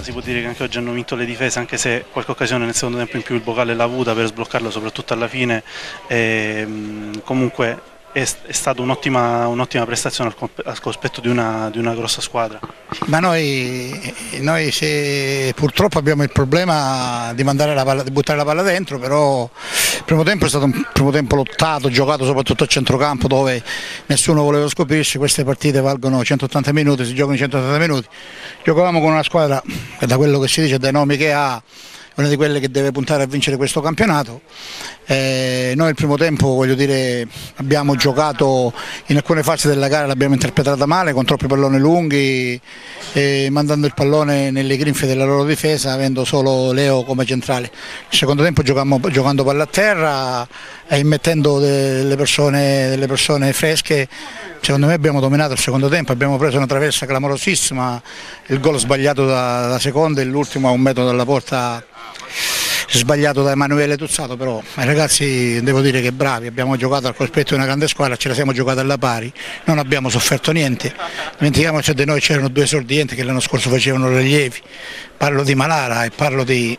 si può dire che anche oggi hanno vinto le difese, anche se qualche occasione nel secondo tempo in più il Vocale l'ha avuta per sbloccarlo soprattutto alla fine. Comunque è stata un'ottima prestazione al cospetto di una grossa squadra. Ma noi purtroppo abbiamo il problema di buttare la palla dentro, però il primo tempo è stato un primo tempo lottato, giocato soprattutto a centrocampo dove nessuno voleva scoprirsi. Queste partite valgono 180 minuti, si giocano 180 minuti. Giocavamo con una squadra che, da quello che si dice, dai nomi che ha, una di quelle che deve puntare a vincere questo campionato. Noi il primo tempo, voglio dire, abbiamo giocato in alcune fasi della gara, l'abbiamo interpretata male, con troppi palloni lunghi, mandando il pallone nelle grinfie della loro difesa, avendo solo Leo come centrale. Il secondo tempo giocando palla a terra e immettendo delle persone fresche. Secondo me abbiamo dominato il secondo tempo, abbiamo preso una traversa clamorosissima, il gol sbagliato da seconda e l'ultimo a un metro dalla porta sbagliato da Emanuele Tuzzato, però i ragazzi devo dire che bravi, abbiamo giocato al cospetto di una grande squadra, ce la siamo giocata alla pari, non abbiamo sofferto niente. Dimentichiamoci che di noi c'erano due esordienti che l'anno scorso facevano rilievi, parlo di Malara e parlo di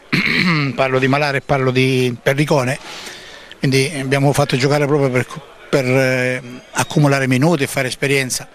Perricone, quindi abbiamo fatto giocare proprio per accumulare minuti e fare esperienza.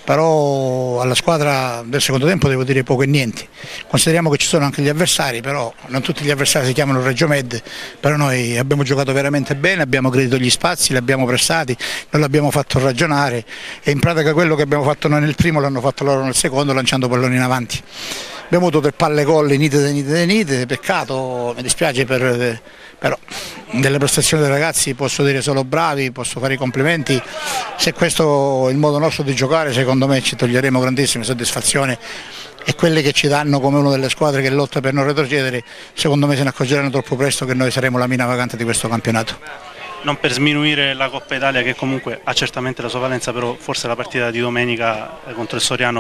Però alla squadra del secondo tempo devo dire poco e niente. Consideriamo che ci sono anche gli avversari, però non tutti gli avversari si chiamano Reggio Med, però noi abbiamo giocato veramente bene, abbiamo aggredito gli spazi, li abbiamo pressati, non l'abbiamo fatto ragionare e in pratica quello che abbiamo fatto noi nel primo l'hanno fatto loro nel secondo, lanciando palloni in avanti. Abbiamo avuto 3 palle gol nitide, peccato, mi dispiace però delle prestazioni dei ragazzi posso dire solo bravi, posso fare i complimenti. Se questo è il modo nostro di giocare, secondo me ci toglieremo grandissime soddisfazioni e quelle che ci danno come una delle squadre che lotta per non retrocedere, secondo me se ne accorgeranno troppo presto che noi saremo la mina vagante di questo campionato. Non per sminuire la Coppa Italia, che comunque ha certamente la sua valenza, però forse la partita di domenica contro il Soriano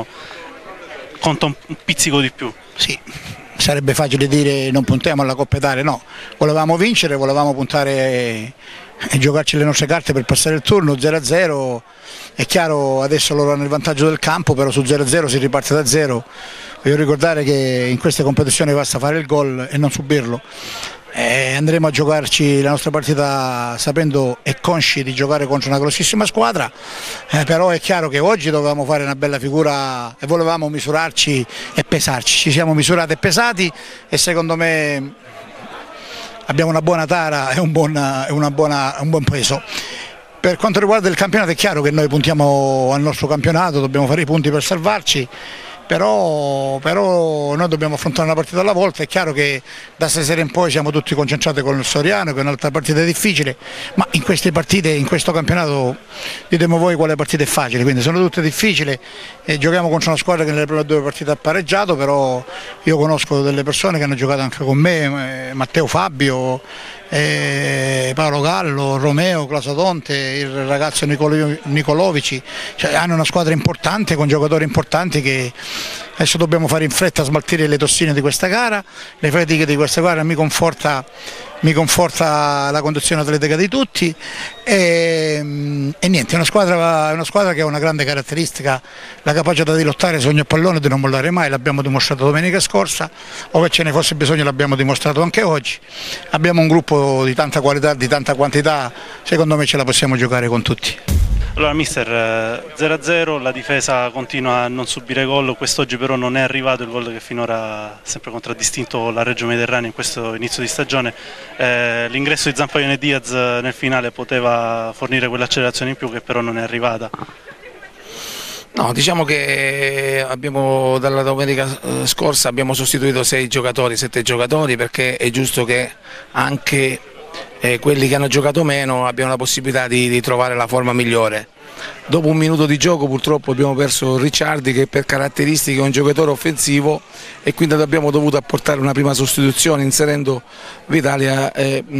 conta un pizzico di più. Sì, sarebbe facile dire non puntiamo alla Coppa Italia, no, volevamo vincere, volevamo puntare e giocarci le nostre carte per passare il turno. 0-0, è chiaro adesso loro hanno il vantaggio del campo, però su 0-0 si riparte da zero. Voglio ricordare che in queste competizioni basta fare il gol e non subirlo. Andremo a giocarci la nostra partita sapendo e consci di giocare contro una grossissima squadra, però è chiaro che oggi dovevamo fare una bella figura e volevamo misurarci e pesarci. Ci siamo misurati e pesati e secondo me abbiamo una buona tara e un buon peso. Per quanto riguarda il campionato è chiaro che noi puntiamo al nostro campionato, dobbiamo fare i punti per salvarci. Però noi dobbiamo affrontare una partita alla volta. È chiaro che da stasera in poi siamo tutti concentrati con il Soriano, che è un'altra partita difficile, ma in queste partite, in questo campionato, ditemi voi quale partita è facile, quindi sono tutte difficili e giochiamo contro una squadra che nelle prime 2 partite ha pareggiato, però io conosco delle persone che hanno giocato anche con me, Matteo Fabio, Paolo Gallo, Romeo, Clasodonte, il ragazzo Nicolovici, cioè hanno una squadra importante con giocatori importanti che adesso dobbiamo fare in fretta a smaltire le tossine di questa gara, le fatiche di questa gara. Mi conforta la condizione atletica di tutti e niente, è una squadra che ha una grande caratteristica, la capacità di lottare su ogni pallone e di non mollare mai. L'abbiamo dimostrato domenica scorsa, ove ce ne fosse bisogno l'abbiamo dimostrato anche oggi. Abbiamo un gruppo di tanta qualità, di tanta quantità, secondo me ce la possiamo giocare con tutti. Allora mister, 0-0, la difesa continua a non subire gol, quest'oggi però non è arrivato il gol che finora ha sempre contraddistinto la Reggio Mediterranea in questo inizio di stagione. L'ingresso di Zampaglione e Diaz nel finale poteva fornire quell'accelerazione in più che però non è arrivata. No, diciamo che dalla domenica scorsa abbiamo sostituito 7 giocatori perché è giusto che anche quelli che hanno giocato meno abbiano la possibilità di trovare la forma migliore. Dopo un minuto di gioco purtroppo abbiamo perso Ricciardi, che per caratteristiche è un giocatore offensivo, e quindi abbiamo dovuto apportare una prima sostituzione inserendo Vitalia.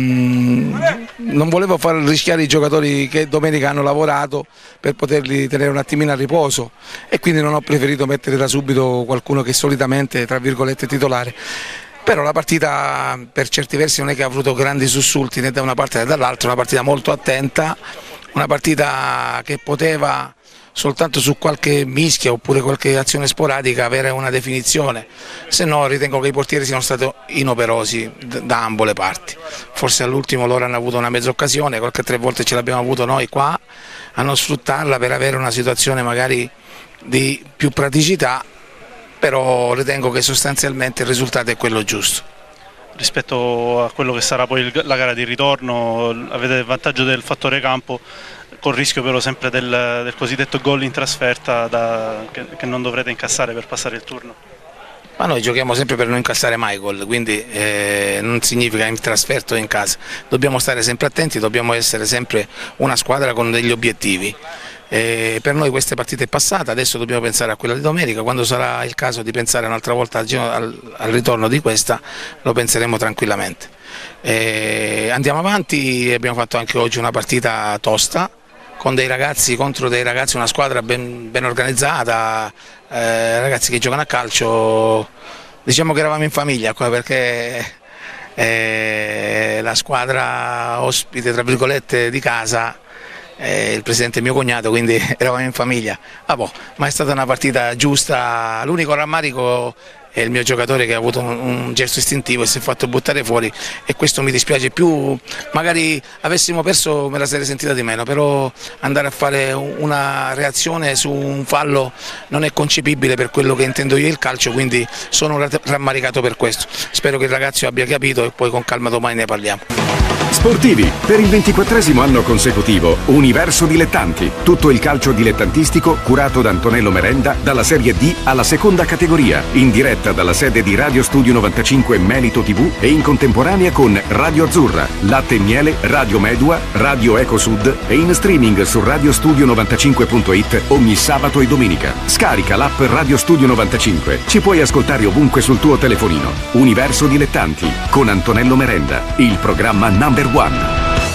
Non volevo far rischiare i giocatori che domenica hanno lavorato per poterli tenere un attimino a riposo, e quindi non ho preferito mettere da subito qualcuno che solitamente tra virgolette è titolare. Però la partita per certi versi non è che ha avuto grandi sussulti né da una parte né dall'altra, una partita molto attenta, una partita che poteva soltanto su qualche mischia oppure qualche azione sporadica avere una definizione, se no ritengo che i portieri siano stati inoperosi da ambo le parti. Forse all'ultimo loro hanno avuto una mezza occasione, qualche 3 volte ce l'abbiamo avuto noi qua a non sfruttarla per avere una situazione magari di più praticità, però ritengo che sostanzialmente il risultato è quello giusto. Rispetto a quello che sarà poi la gara di ritorno, avete il vantaggio del fattore campo, col rischio però sempre del cosiddetto gol in trasferta che non dovrete incassare per passare il turno. Ma noi giochiamo sempre per non incassare mai gol, quindi non significa in trasferta o in casa. Dobbiamo stare sempre attenti, dobbiamo essere sempre una squadra con degli obiettivi. Per noi questa partita è passata, adesso dobbiamo pensare a quella di domenica. Quando sarà il caso di pensare un'altra volta al ritorno di questa, lo penseremo tranquillamente. Andiamo avanti, abbiamo fatto anche oggi una partita tosta con dei ragazzi contro dei ragazzi, una squadra ben organizzata, ragazzi che giocano a calcio. Diciamo che eravamo in famiglia qua, perché la squadra ospite tra virgolette di casa, il presidente è mio cognato, quindi eravamo in famiglia. Ma è stata una partita giusta. L'unico rammarico è il mio giocatore che ha avuto un gesto istintivo e si è fatto buttare fuori, e questo mi dispiace. Più magari avessimo perso me la sarei sentita di meno, però andare a fare una reazione su un fallo non è concepibile per quello che intendo io il calcio, quindi sono rammaricato per questo. Spero che il ragazzo abbia capito e poi con calma domani ne parliamo. Sportivi, per il 24° anno consecutivo, Universo Dilettanti. Tutto il calcio dilettantistico curato da Antonello Merenda, dalla Serie D alla seconda categoria, in diretta dalla sede di Radio Studio 95 Melito TV e in contemporanea con Radio Azzurra, Latte e Miele, Radio Medua, Radio Eco Sud e in streaming su radiostudio95.it ogni sabato e domenica. Scarica l'app Radio Studio 95. Ci puoi ascoltare ovunque sul tuo telefonino. Universo Dilettanti con Antonello Merenda, il programma number one.